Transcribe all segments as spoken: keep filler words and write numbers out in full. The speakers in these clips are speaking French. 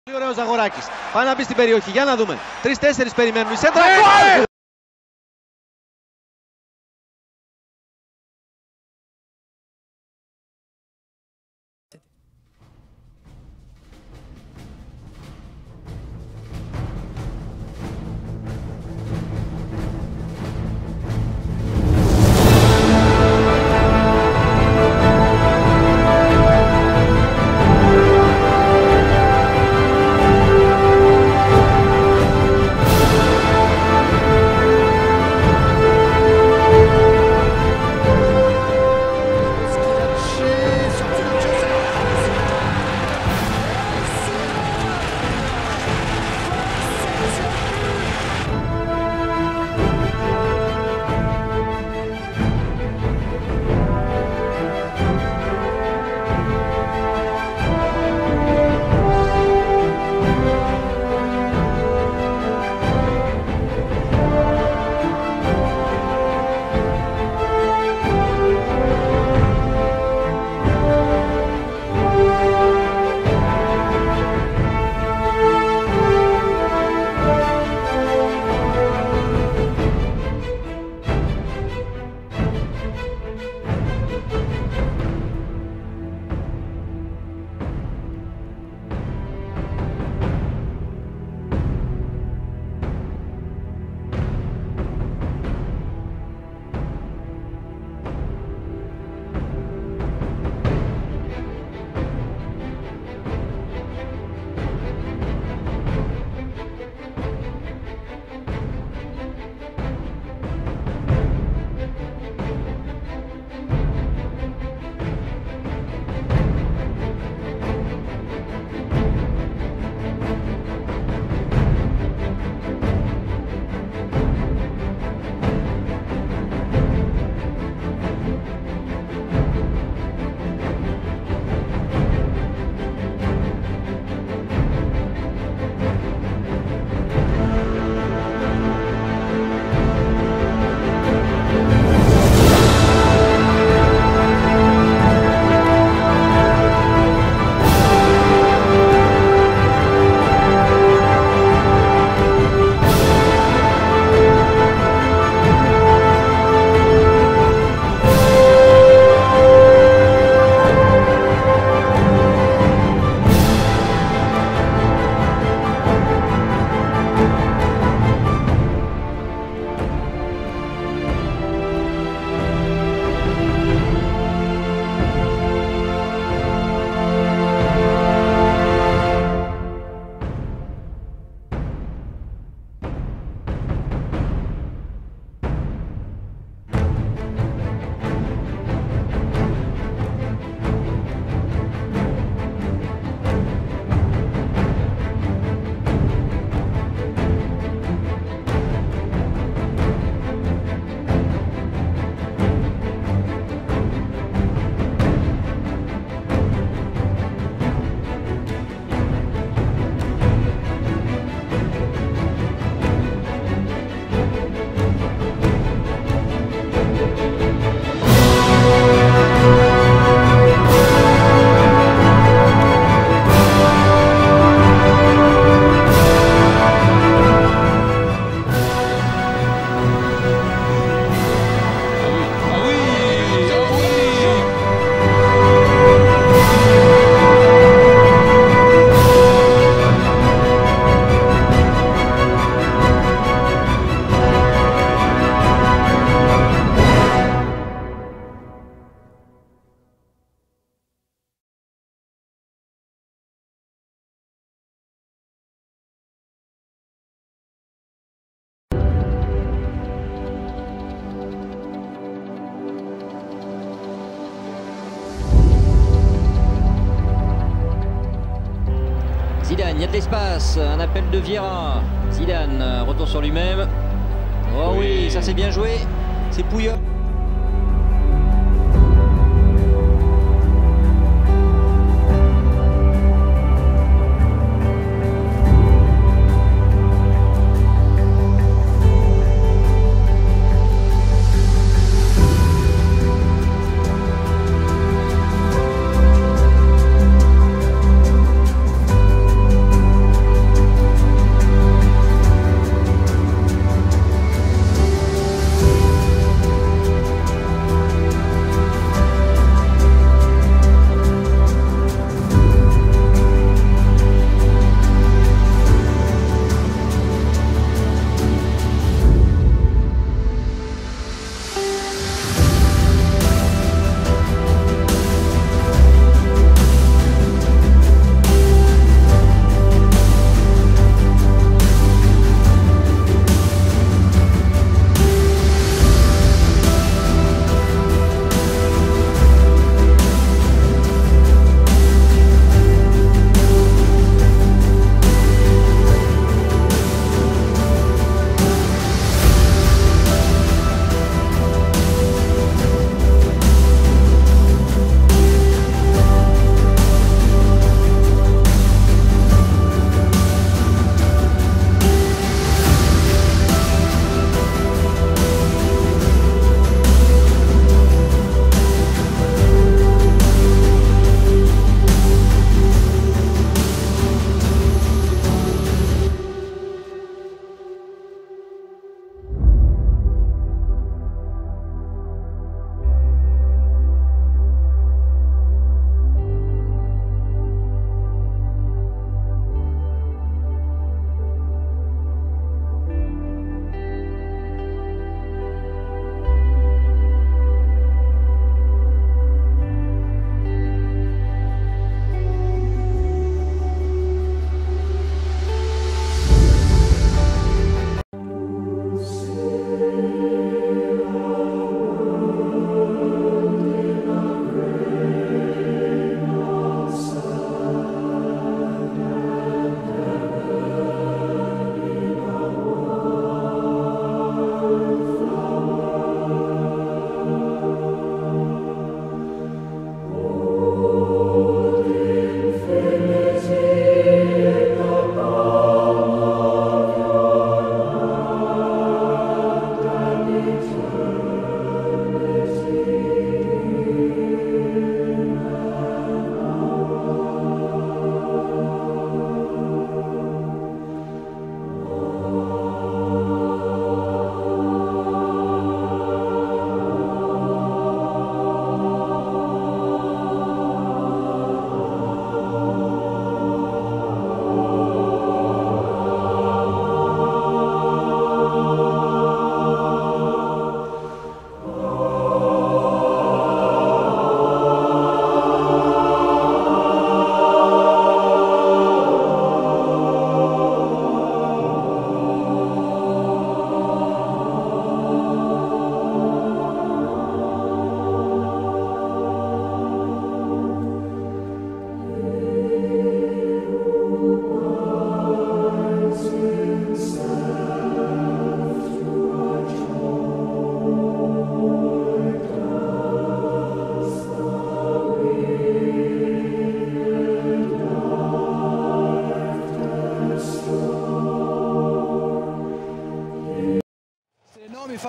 Πολύ ωραίο Ζαγοράκης. Πάει να μπει στην περιοχή. Για να δούμε. Τρεις-τέσσερις περιμένουν. Η σέντρα. Zidane, il y a de l'espace, un appel de Vieira. Zidane, retour sur lui-même. Oh oui, ça c'est bien joué. C'est Pouillot.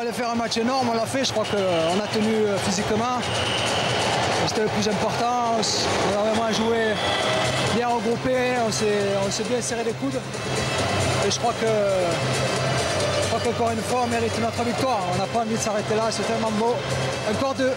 fallait faire un match énorme, on l'a fait. Je crois qu'on a tenu physiquement. C'était le plus important. On a vraiment joué bien regroupé, on s'est bien serré les coudes. Et je crois que je crois qu'encore une fois, on mérite notre victoire. On n'a pas envie de s'arrêter là, c'est tellement beau. Encore deux.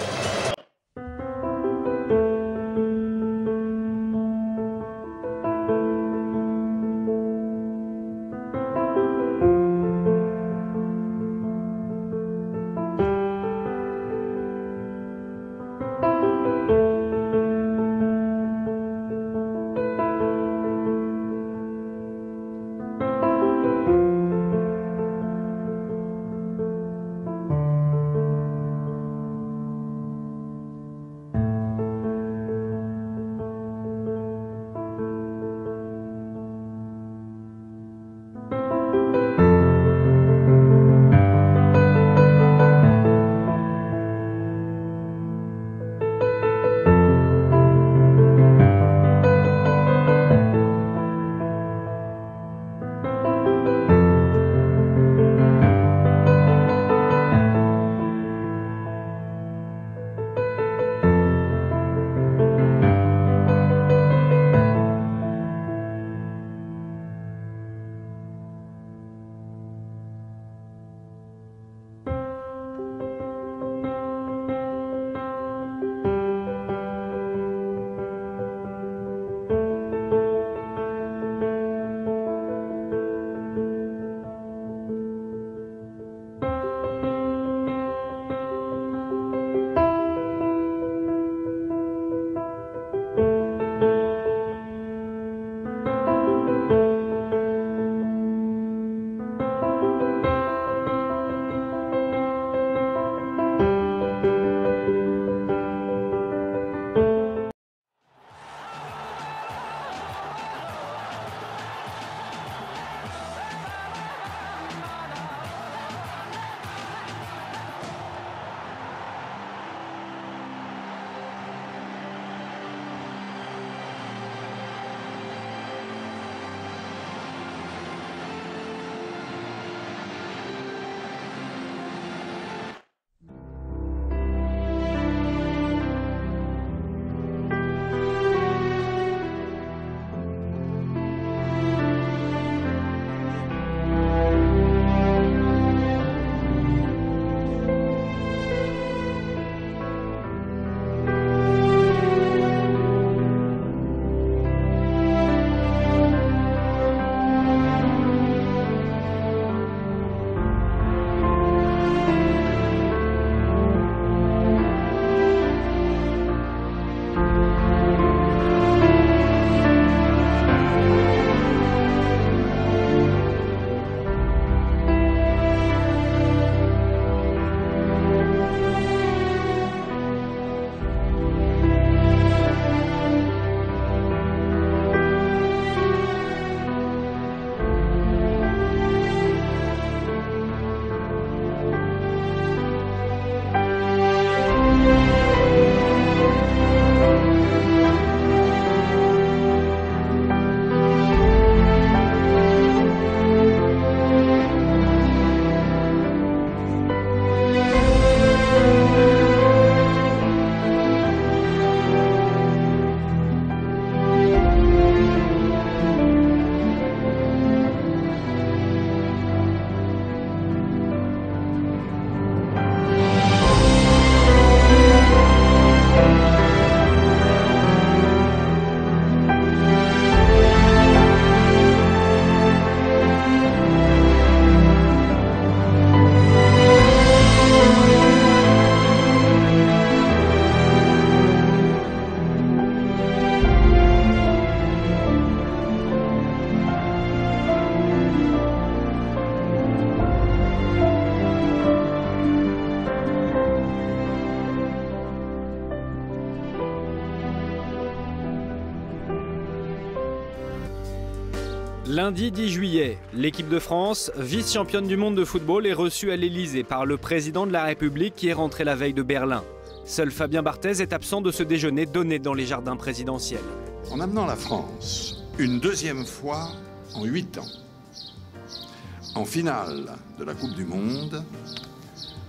Lundi dix juillet, l'équipe de France, vice-championne du monde de football, est reçue à l'Elysée par le président de la République qui est rentré la veille de Berlin. Seul Fabien Barthez est absent de ce déjeuner donné dans les jardins présidentiels. En amenant la France une deuxième fois en huit ans en finale de la Coupe du Monde,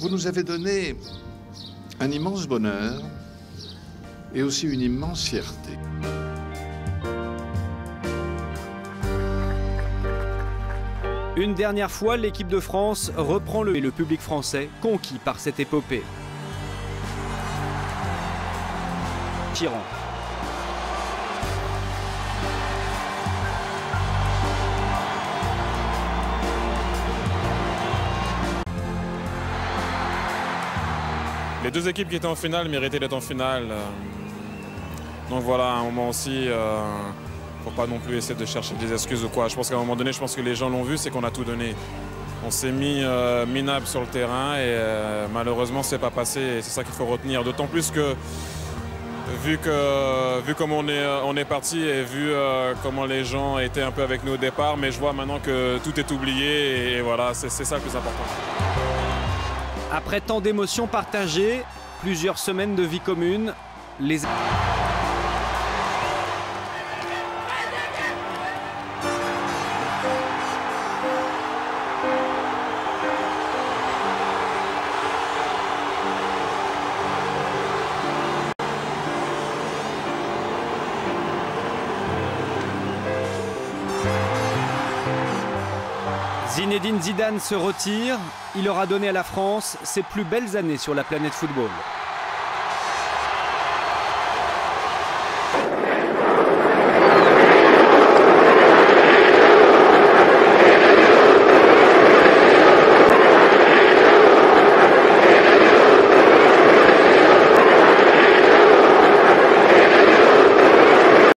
vous nous avez donné un immense bonheur et aussi une immense fierté. Une dernière fois, l'équipe de France reprend le, et le public français conquis par cette épopée. Tirant. Les deux équipes qui étaient en finale méritaient d'être en finale. Donc voilà, à un moment aussi, euh, faut pas non plus essayer de chercher des excuses ou quoi. Je pense qu'à un moment donné, je pense que les gens l'ont vu, c'est qu'on a tout donné. On s'est mis euh, minable sur le terrain et euh, malheureusement, c'est pas passé. Et c'est ça qu'il faut retenir. D'autant plus que vu que vu comme on est on est parti et vu euh, comment les gens étaient un peu avec nous au départ, mais je vois maintenant que tout est oublié et voilà, c'est ça le plus important. Après tant d'émotions partagées, plusieurs semaines de vie commune, les... Zinedine Zidane se retire. Il aura donné à la France ses plus belles années sur la planète football.